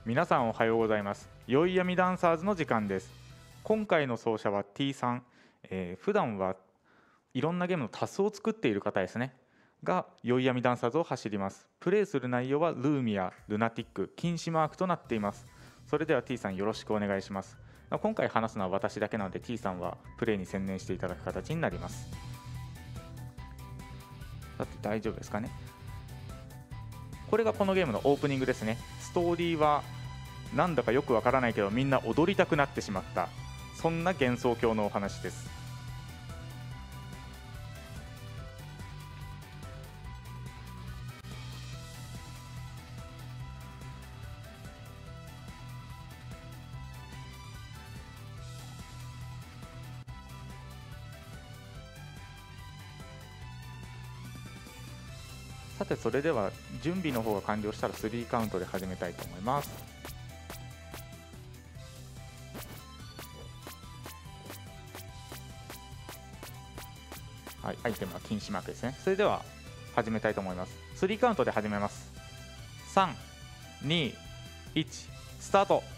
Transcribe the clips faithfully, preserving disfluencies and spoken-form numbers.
皆さんおはようございます。宵闇ダンサーズの時間です。今回の奏者は T さん、えー、普段はいろんなゲームのタスを作っている方ですねが宵闇ダンサーズを走ります。プレイする内容はルーミア、ルナティック、禁止マークとなっています。それでは T さんよろしくお願いします。今回話すのは私だけなので T さんはプレイに専念していただく形になります。さて大丈夫ですかね。これがこのゲームのオープニングですね。ストーリーはなんだかよくわからないけどみんな踊りたくなってしまった、そんな幻想郷のお話です。さてそれでは準備の方が完了したらスリーカウントで始めたいと思います。はい、アイテムは禁止マークですね。それでは始めたいと思います。スリーカウントで始めます。さん、に、いち、スタート。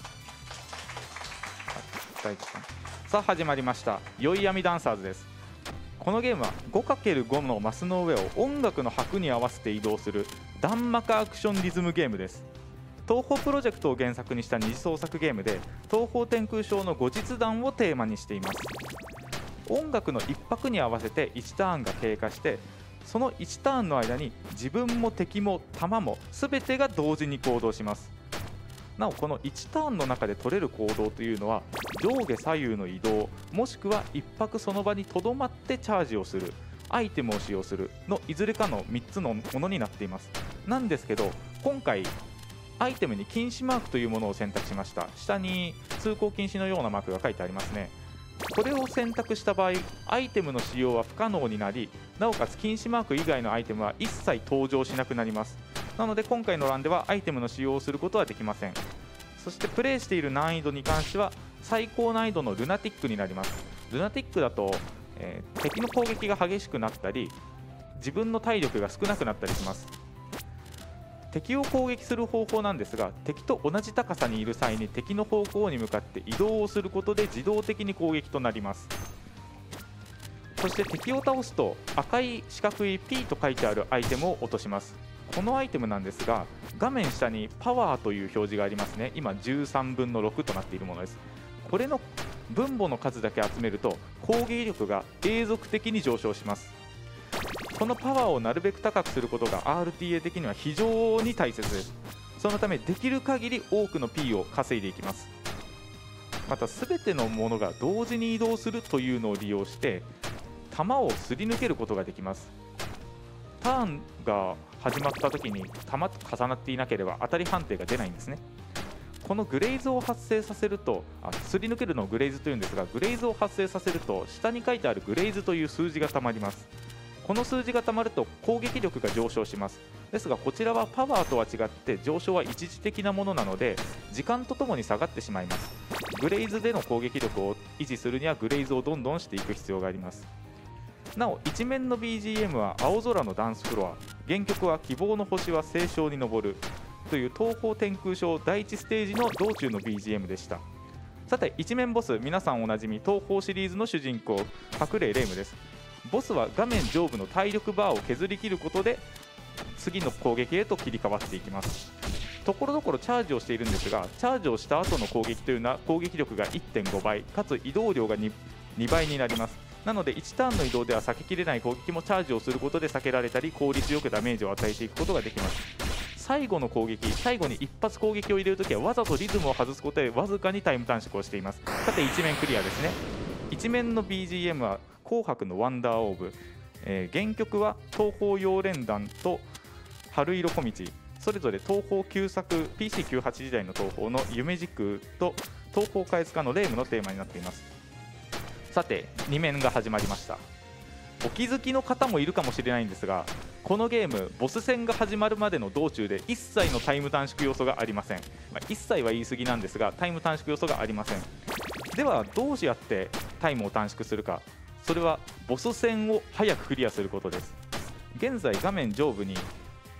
さあ始まりました。宵闇ダンサーズです。このゲームは ごかけるご のマスの上を音楽の拍に合わせて移動する弾幕アクションリズムゲームです。東宝プロジェクトを原作にした二次創作ゲームで、東宝天空賞の後日談をテーマにしています。音楽の一拍に合わせていちターンが経過して、そのいちターンの間に自分も敵も弾も全てが同時に行動します。なおこのいちターンの中で取れる行動というのは上下左右の移動、もしくはいっ拍その場にとどまってチャージをする、アイテムを使用するのいずれかのみっつのものになっています。なんですけど今回アイテムに禁止マークというものを選択しました。下に通行禁止のようなマークが書いてありますね。これを選択した場合アイテムの使用は不可能になり、なおかつ禁止マーク以外のアイテムは一切登場しなくなります。なので今回のランではアイテムの使用をすることはできません。そしてプレイしている難易度に関しては最高難易度のルナティックになります。ルナティックだと、えー、敵の攻撃が激しくなったり自分の体力が少なくなったりします。敵を攻撃する方法なんですが、敵と同じ高さにいる際に敵の方向に向かって移動をすることで自動的に攻撃となります。そして敵を倒すと赤い四角い P と書いてあるアイテムを落とします。このアイテムなんですが画面下にパワーという表示がありますね。今じゅうさんぶんのろくとなっているものです。これの分母の数だけ集めると攻撃力が永続的に上昇します。このパワーをなるべく高くすることが アールティーエー 的には非常に大切です。そのためできる限り多くの P を稼いでいきます。また全てのものが同時に移動するというのを利用して弾をすり抜けることができます。ターンが始まった時に弾と重なっていなければ当たり判定が出ないんですね。このグレイズを発生させると、あすり抜けるのをグレイズというんですが、グレイズを発生させると下に書いてあるグレイズという数字がたまります。この数字がたまると攻撃力が上昇します。ですがこちらはパワーとは違って上昇は一時的なものなので時間とともに下がってしまいます。グレイズでの攻撃力を維持するにはグレイズをどんどんしていく必要があります。なお一面の ビージーエム は青空のダンスフロア、原曲は希望の星は清少に昇るという東方天空賞だいいちステージの道中の ビージーエム でした。さて一面ボス、皆さんおなじみ東方シリーズの主人公白霊レイムです。ボスは画面上部の体力バーを削り切ることで次の攻撃へと切り替わっていきます。ところどころチャージをしているんですが、チャージをした後の攻撃というのは攻撃力が いってんご 倍かつ移動量が 2, にばいになります。なのでいちターンの移動では避けきれない攻撃もチャージをすることで避けられたり効率よくダメージを与えていくことができます。最後の攻撃、最後に一発攻撃を入れるときはわざとリズムを外すことでわずかにタイム短縮をしています。さて一面クリアですね。一面の ビージーエム は紅白のワンダーオーブ、えー、原曲は東方妖連弾と春色小道、それぞれ東方旧作 ピーシーきゅうじゅうはち 時代の東方の夢時空と東方貝塚の霊夢のテーマになっています。さてに面が始まりました。お気づきの方もいるかもしれないんですが、このゲームボス戦が始まるまでの道中で一切のタイム短縮要素がありません。まあ、一切は言い過ぎなんですがタイム短縮要素がありません。ではどうやってタイムを短縮するか、それはボス戦を早くクリアすることです。現在画面上部に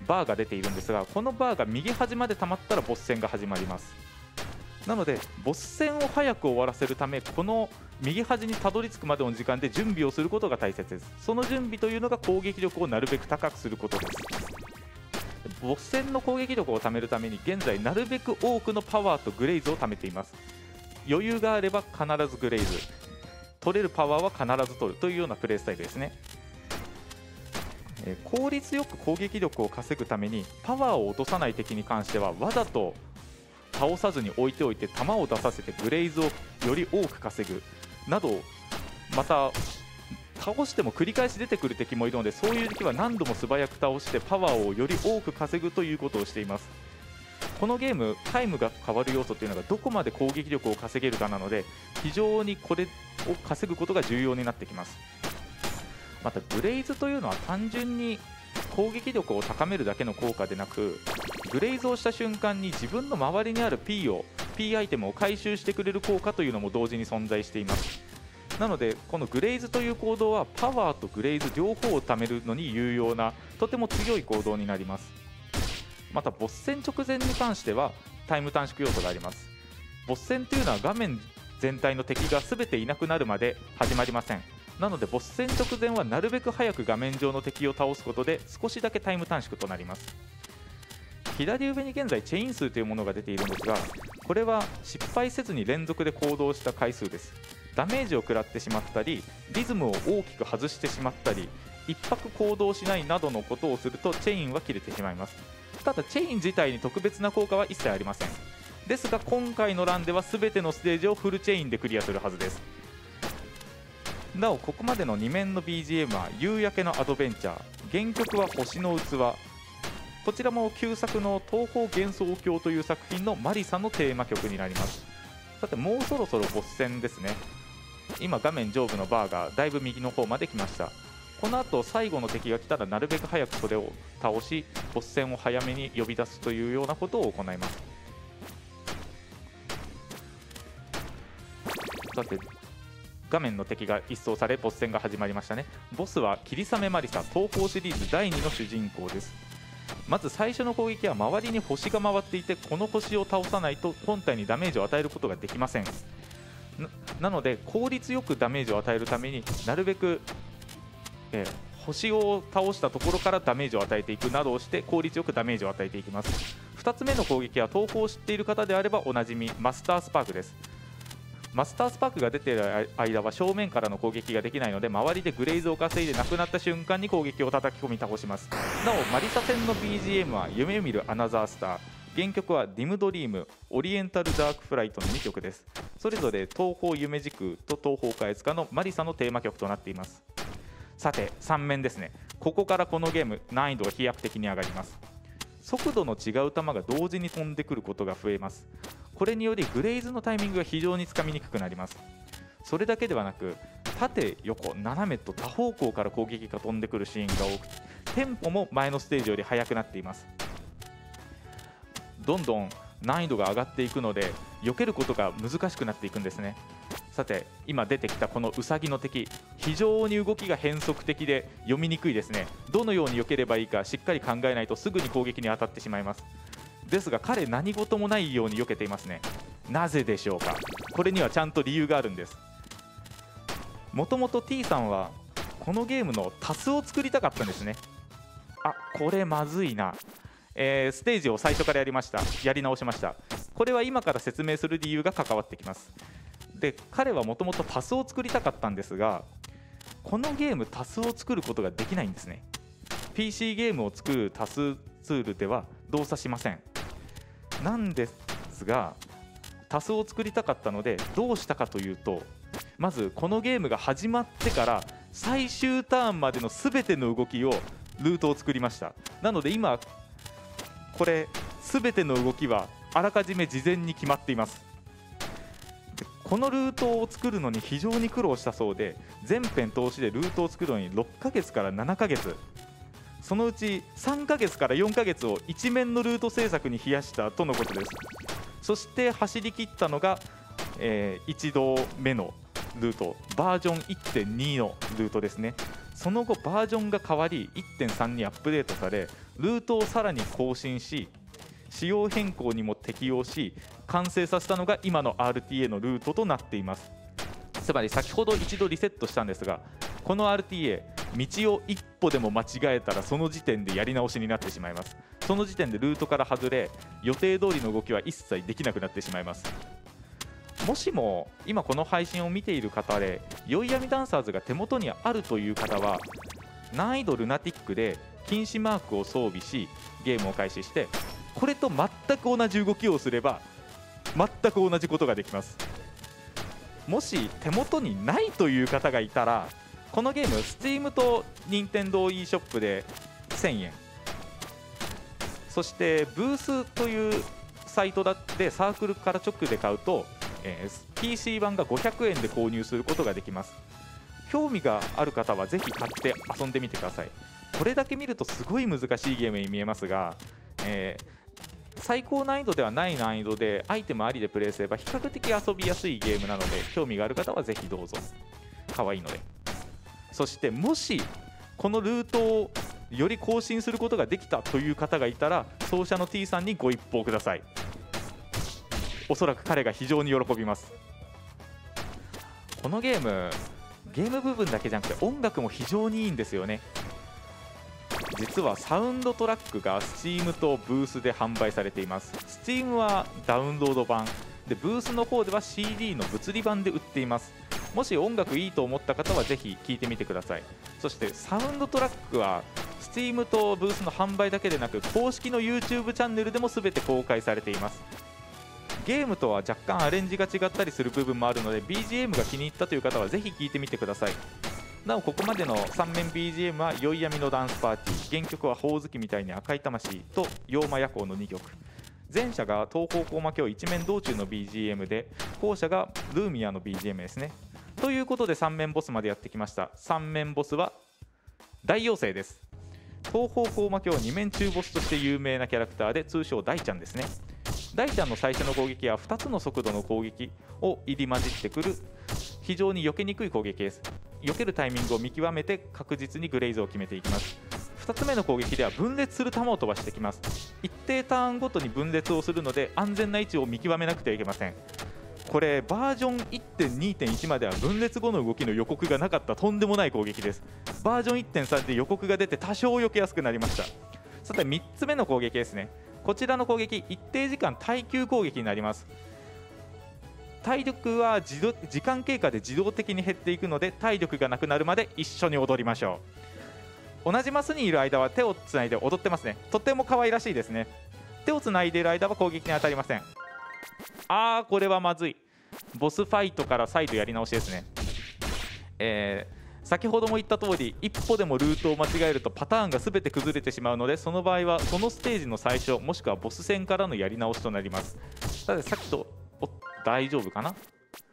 バーが出ているんですが、このバーが右端まで溜まったらボス戦が始まります。なのでボス戦を早く終わらせるため、この右端にたどり着くまでの時間で準備をすることが大切です。その準備というのが攻撃力をなるべく高くすることです。ボス戦の攻撃力を貯めるために現在なるべく多くのパワーとグレイズを貯めています。余裕があれば必ずグレイズ、取れるパワーは必ず取るというようなプレースタイルですね。えー、効率よく攻撃力を稼ぐためにパワーを落とさない敵に関してはわざと倒さずに置いておいて弾を出させてグレイズをより多く稼ぐなど、また倒しても繰り返し出てくる敵もいるので、そういう敵は何度も素早く倒してパワーをより多く稼ぐということをしています。このゲームタイムが変わる要素というのがどこまで攻撃力を稼げるかなので、非常にこれを稼ぐことが重要になってきます。またグレイズというのは単純に攻撃力を高めるだけの効果でなく、グレイズをした瞬間に自分の周りにある P を P アイテムを回収してくれる効果というのも同時に存在しています。なのでこのグレイズという行動はパワーとグレイズ両方を貯めるのに有用なとても強い行動になります。またボス戦直前に関してはタイム短縮要素があります。ボス戦というのは画面全体の敵が全ていなくなるまで始まりません。なのでボス戦直前はなるべく早く画面上の敵を倒すことで少しだけタイム短縮となります。左上に現在チェイン数というものが出ているんですが、これは失敗せずに連続で行動した回数です。ダメージを食らってしまったりリズムを大きく外してしまったり一泊行動しないなどのことをするとチェインは切れてしまいます。ただチェイン自体に特別な効果は一切ありません。ですが今回のランでは全てのステージをフルチェインでクリアするはずです。なおここまでのに面の ビージーエム は夕焼けのアドベンチャー、原曲は星の器、こちらも旧作の東方幻想郷という作品のマリサのテーマ曲になります。さてもうそろそろボス戦ですね。今画面上部のバーがだいぶ右の方まで来ました。この後最後の敵が来たらなるべく早くそれを倒しボス戦を早めに呼び出すというようなことを行います。さて画面の敵が一掃されボス戦が始まりましたね。ボスは霧雨マリサ、東方シリーズだいにの主人公です。まず最初の攻撃は周りに星が回っていて、この星を倒さないと本体にダメージを与えることができません。 な, なので効率よくダメージを与えるためになるべく、えー、星を倒したところからダメージを与えていくなどをして効率よくダメージを与えていきます。ふたつめの攻撃は東方を知っている方であればおなじみマスタースパークです。マスタースパークが出ている間は正面からの攻撃ができないので、周りでグレイズを稼いでなくなった瞬間に攻撃を叩き込み倒します。なおマリサ戦の ビージーエム は夢見るアナザースター、原曲はディムドリーム、オリエンタルダークフライトのにきょくです。それぞれ東方夢時空と東方カエツカのマリサのテーマ曲となっています。さてさん面ですね。ここからこのゲーム難易度が飛躍的に上がります。速度の違う球が同時に飛んでくることが増えます。これによりグレイズのタイミングが非常につかみにくくなります。それだけではなく縦横斜めと多方向から攻撃が飛んでくるシーンが多く、テンポも前のステージより速くなっています。どんどん難易度が上がっていくので避けることが難しくなっていくんですね。さて今出てきたこのウサギの敵、非常に動きが変則的で読みにくいですね。どのように避ければいいかしっかり考えないとすぐに攻撃に当たってしまいます。ですが彼何事もないように避けていますね。なぜでしょうか。これにはちゃんと理由があるんです。もともと T さんはこのゲームのタスを作りたかったんですね。あ、これまずいな、えー、ステージを最初からやりましたやり直しました。これは今から説明する理由が関わってきます。で彼はもともとタスを作りたかったんですが、このゲームタスを作ることができないんですね。 ピーシー ゲームを作るタスツールでは動作しません。なんですがタスを作りたかったのでどうしたかというと、まずこのゲームが始まってから最終ターンまでの全ての動きをルートを作りました。なので今これ全ての動きはあらかじめ事前に決まっています。このルートを作るのに非常に苦労したそうで、全編通しでルートを作るのにろっかげつからななかげつ、そのうちさんかげつからよんかげつを一面のルート制作に費やしたとのことです。そして走り切ったのが、えー、いちどめのルートバージョン いってんに のルートですね。 その後バージョンが変わり いってんさん にアップデートされ、ルートをさらに更新し仕様変更にも適用し完成させたのが今の アールティーエー のルートとなっています。つまり先ほど一度リセットしたんですが、この アールティーエー 道を一歩でも間違えたらその時点でやり直しになってしまいます。その時点でルートから外れ予定通りの動きは一切できなくなってしまいます。もしも今この配信を見ている方で宵闇ダンサーズが手元にあるという方は、難易度ルナティックで禁止マークを装備しゲームを開始して、これと全く同じ動きをすれば全く同じことができます。もし手元にないという方がいたら、このゲーム Steam と NintendoeShop ショップでせんえん、そしてブースというサイトだってサークルから直で買うと、えー、ピーシー 版がごひゃくえんで購入することができます。興味がある方はぜひ買って遊んでみてください。これだけ見るとすごい難しいゲームに見えますが、えー最高難易度ではない難易度でアイテムありでプレイすれば比較的遊びやすいゲームなので、興味がある方はぜひどうぞ。可愛いので。そしてもしこのルートをより更新することができたという方がいたら、奏者の T さんにご一報ください。おそらく彼が非常に喜びます。このゲームゲーム部分だけじゃなくて音楽も非常にいいんですよね。実はサウンドトラックが Steam とブースで販売されています。 Steam はダウンロード版で、ブースの方では シーディー の物理版で売っています。もし音楽いいと思った方はぜひ聴いてみてください。そしてサウンドトラックは Steam とブースの販売だけでなく公式の YouTube チャンネルでも全て公開されています。ゲームとは若干アレンジが違ったりする部分もあるので ビージーエム が気に入ったという方はぜひ聴いてみてください。なおここまでのさん面 ビージーエム は宵闇のダンスパーティー、原曲はほおずきみたいに赤い魂と妖魔夜行のにきょく、前者が東方高魔教一面道中の ビージーエム で、後者がルーミアの ビージーエム ですね。ということでさん面ボスまでやってきました。さん面ボスは大妖精です。東方高魔教に面中ボスとして有名なキャラクターで、通称大ちゃんですね。大ちゃんの最初の攻撃はふたつの速度の攻撃を入り混じってくる非常に避けにくい攻撃です。避けるタイミングを見極めて確実にグレイズを決めていきます。ふたつめの攻撃では分裂する球を飛ばしてきます。一定ターンごとに分裂をするので安全な位置を見極めなくてはいけません。これバージョン いってんにてんいち までは分裂後の動きの予告がなかったとんでもない攻撃です。バージョン いってんさん で予告が出て多少避けやすくなりました。さてみっつめの攻撃ですね。こちらの攻撃一定時間耐久攻撃になります。体力は自動時間経過で自動的に減っていくので、体力がなくなるまで一緒に踊りましょう。同じマスにいる間は手をつないで踊ってますね。とっても可愛らしいですね。手をつないでいる間は攻撃に当たりません。あーこれはまずい。ボスファイトから再度やり直しですね。えー、先ほども言った通り一歩でもルートを間違えるとパターンが全て崩れてしまうので、その場合はそのステージの最初もしくはボス戦からのやり直しとなります。たださっきとお大丈夫かな。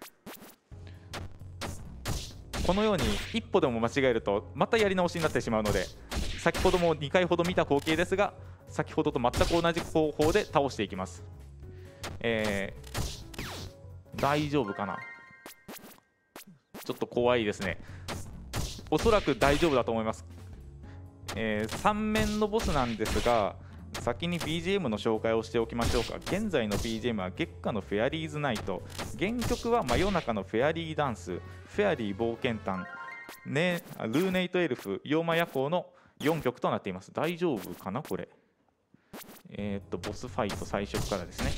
このように一歩でも間違えるとまたやり直しになってしまうので、先ほどもにかいほど見た光景ですが、先ほどと全く同じ方法で倒していきます。えー、大丈夫かな。ちょっと怖いですね。おそらく大丈夫だと思います。えー、さん面のボスなんですが、先に ビージーエム の紹介をしておきましょうか。現在の ビージーエム は月下のフェアリーズナイト、原曲は真夜中のフェアリーダンス、フェアリー冒険譚、ね、ルーネイトエルフ、妖魔夜行のよんきょくとなっています。大丈夫かなこれ。えー、っとボスファイト最初からですね。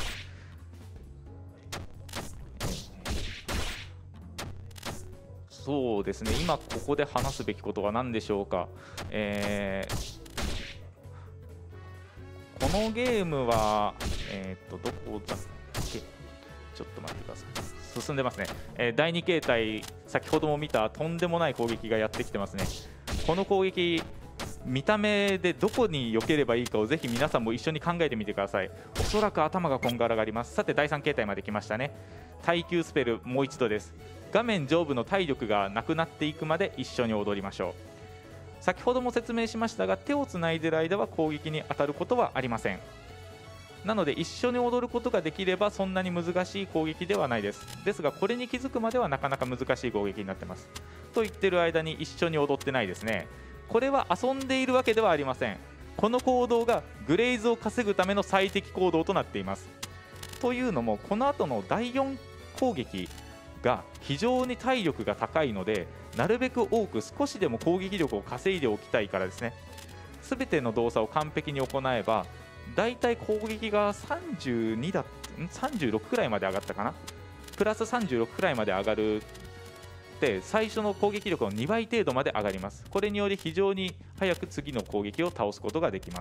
そうですね、今ここで話すべきことは何でしょうか。えーこのゲームは、えー、っとどこだっけ、ちょっと待ってください。進んでますね。えー、だいに形態、先ほども見たとんでもない攻撃がやってきてますね。この攻撃、見た目でどこに避ければいいかをぜひ皆さんも一緒に考えてみてください。おそらく頭がこんがらがります。さてだいさん形態まで来ましたね。耐久スペルもう一度です。画面上部の体力がなくなっていくまで一緒に踊りましょう。先ほども説明しましたが、手をつないでいる間は攻撃に当たることはありません。 なので一緒に踊ることができればそんなに難しい攻撃ではないです。ですがこれに気づくまではなかなか難しい攻撃になってます。と言ってる間に一緒に踊ってないですね。これは遊んでいるわけではありません。この行動がグレイズを稼ぐための最適行動となっています。というのもこの後のだいよん攻撃が非常に体力が高いので、なるべく多く少しでも攻撃力を稼いでおきたいからですね。全ての動作を完璧に行えばだいたい攻撃がさんじゅうにださんじゅうろくくらいまで上がったかな、プラスさんじゅうろくくらいまで上がるって最初の攻撃力のにばい程度まで上がります。これにより非常に早く次の攻撃を倒すことができます。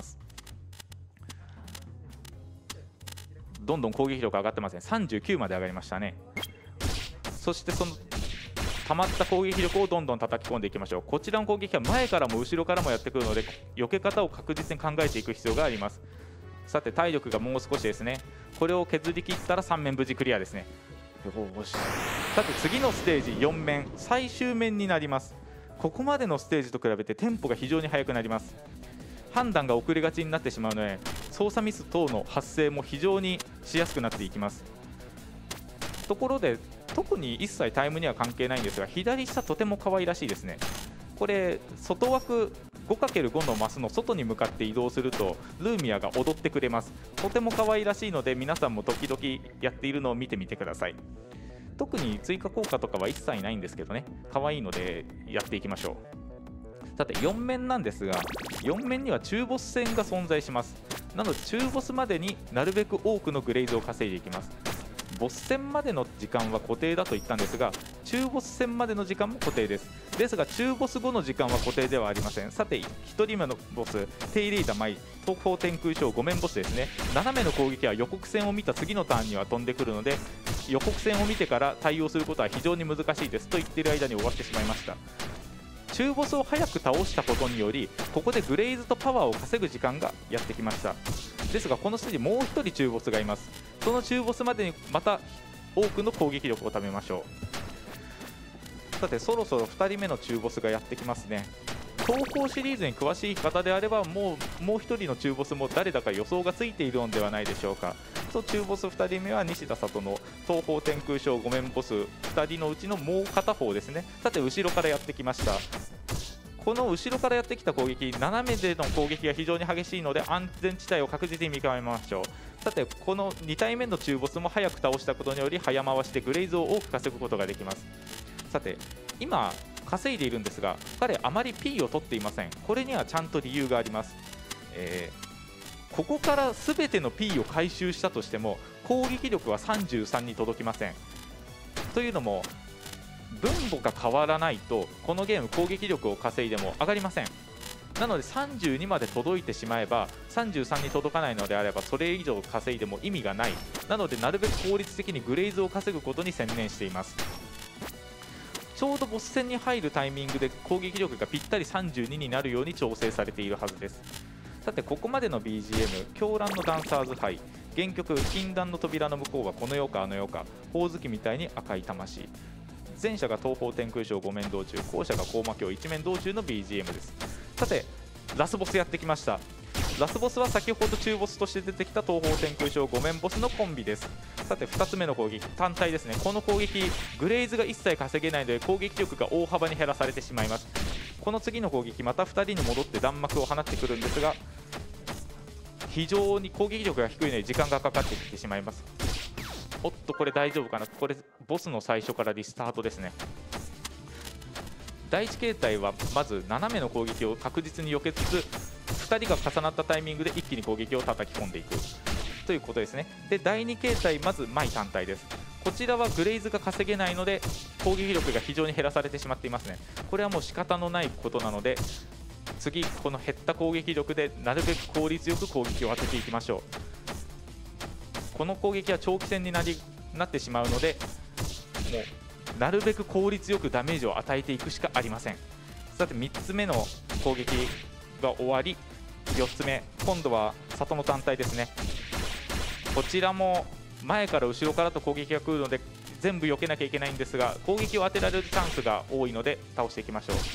どんどん攻撃力上がってますね。さんじゅうきゅうまで上がりましたね。そしてその溜まった攻撃力をどんどん叩き込んでいきましょう。こちらの攻撃は前からも後ろからもやってくるので避け方を確実に考えていく必要があります。さて体力がもう少しですね。これを削り切ったらさん面無事クリアですね。よし。さて次のステージよん面、最終面になります。ここまでのステージと比べてテンポが非常に速くなります。判断が遅れがちになってしまうので操作ミス等の発生も非常にしやすくなっていきます。ところで特に一切タイムには関係ないんですが、左下とても可愛らしいですね。これ外枠 ごかけるご のマスの外に向かって移動するとルーミアが踊ってくれます。とても可愛らしいので皆さんも時々やっているのを見てみてください。特に追加効果とかは一切ないんですけどね、可愛いのでやっていきましょう。さてよん面なんですが、よん面には中ボス戦が存在します。なので中ボスまでになるべく多くのグレイズを稼いでいきます。ボス戦までの時間は固定だと言ったんですが、中ボス戦までの時間も固定です。ですが中ボス後の時間は固定ではありません。さてひとりめのボス、テイレイダマイ東方天空将ご面ボスですね。斜めの攻撃は予告戦を見た次のターンには飛んでくるので、予告戦を見てから対応することは非常に難しいですと言っている間に終わってしまいました。中ボスを早く倒したことによりここでグレイズとパワーを稼ぐ時間がやってきました。ですがこのステージもうひとり中ボスがいます。その中ボスまでにまた多くの攻撃力を貯めましょう。さてそろそろふたりめの中ボスがやってきますね。東宝シリーズに詳しい方であればもうもうひとりの中ボスも誰だか予想がついているのではないでしょうか。と中ボスふたりめは西田里の東方天空将ご面ボスふたりのうちのもう片方ですね。さて後ろからやってきました。この後ろからやってきた攻撃、斜めでの攻撃が非常に激しいので安全地帯を確実に見極めましょう。さてこのに体目の中ボスも早く倒したことにより早回しでグレイズを多く稼ぐことができます。さて今稼いでいるんですが彼あまり P を取っていません。これにはちゃんと理由があります。えー、ここから全ての P を回収したとしても攻撃力はさんじゅうさんに届きません。というのも分母が変わらないとこのゲーム攻撃力を稼いでも上がりません。なのでさんじゅうにまで届いてしまえばさんじゅうさんに届かないのであればそれ以上稼いでも意味がない。なのでなるべく効率的にグレイズを稼ぐことに専念しています。ちょうどボス戦に入るタイミングで攻撃力がぴったりさんじゅうにになるように調整されているはずです。さてここまでの ビージーエム 狂乱のダンサーズハイ、原曲禁断の扉の向こうはこの世かあの世か、ほおずきみたいに赤い魂、前者が東方天空将ご面道中、後者が高魔教一面道中の ビージーエム です。さてラスボスやってきました。ラスボスは先ほど中ボスとして出てきた東方天空将ご面ボスのコンビです。さてふたつめの攻撃、単体ですね。この攻撃グレイズが一切稼げないので攻撃力が大幅に減らされてしまいます。この次の攻撃またふたりに戻って弾幕を放ってくるんですが非常に攻撃力が低いので時間がかかってきてしまいます。おっとこれ大丈夫かな。これボスの最初からリスタートですね。だいいち形態はまず斜めの攻撃を確実に避けつつふたりが重なったタイミングで一気に攻撃を叩き込んでいくということですね。でだいに形態まずマイ単体です。こちらはグレイズが稼げないので攻撃力が非常に減らされてしまっていますね。これはもう仕方のないことなので次この減った攻撃力でなるべく効率よく攻撃を当てていきましょう。この攻撃は長期戦になりなってしまうのでもうなるべく効率よくダメージを与えていくしかありません。さてみっつめの攻撃が終わりよっつめ、今度は里の単体ですね。こちらも前から後ろからと攻撃が来るので全部避けなきゃいけないんですが攻撃を当てられるチャンスが多いので倒していきましょう。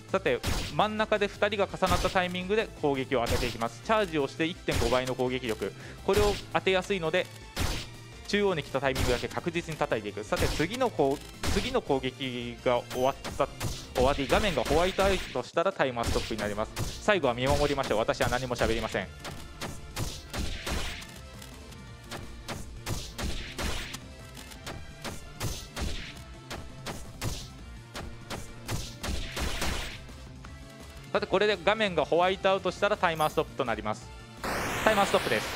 さて真ん中でふたりが重なったタイミングで攻撃を当てていきます。チャージをして いってんご 倍の攻撃力、これを当てやすいので中央に来たタイミングだけ確実に叩いていく。さて次のこう次の攻撃が終わった終わり、画面がホワイトアウトしたらタイマーストップになります。最後は見守りましょう。私は何も喋りません。さてこれで画面がホワイトアウトしたらタイマーストップとなります。タイマーストップです。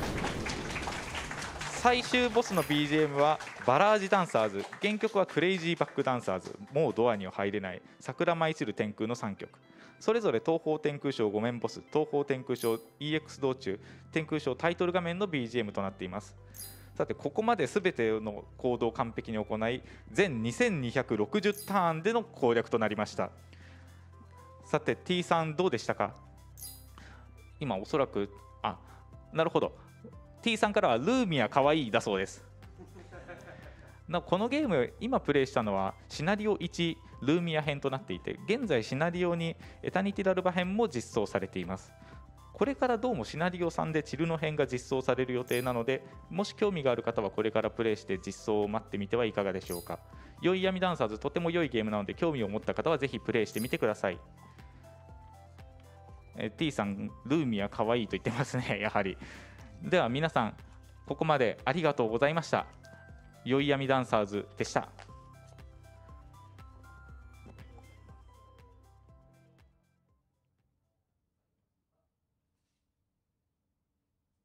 最終ボスの ビージーエム はバラージダンサーズ、原曲はクレイジーバックダンサーズ、もうドアには入れない、桜舞い散る天空のさんきょく、それぞれ東方天空賞ご面ボス、東方天空賞 イーエックス 道中、天空賞タイトル画面の ビージーエム となっています。さてここまで全ての行動を完璧に行い、全にせんにひゃくろくじゅうターンでの攻略となりました。さて T さんどうでしたか。今おそらくあなるほど T さんからはルーミアかわいいだそうです。なこのゲーム今プレイしたのはシナリオいちルーミア編となっていて、現在シナリオにエタニティラルバ編も実装されています。これからどうもシナリオさんでチルノ編が実装される予定なので、もし興味がある方はこれからプレイして実装を待ってみてはいかがでしょうか。良い闇ダンサーズとても良いゲームなので興味を持った方はぜひプレイしてみてください。え T さんルーミアかわいいと言ってますねやはり。では皆さんここまでありがとうございました。良い闇ダンサーズでした。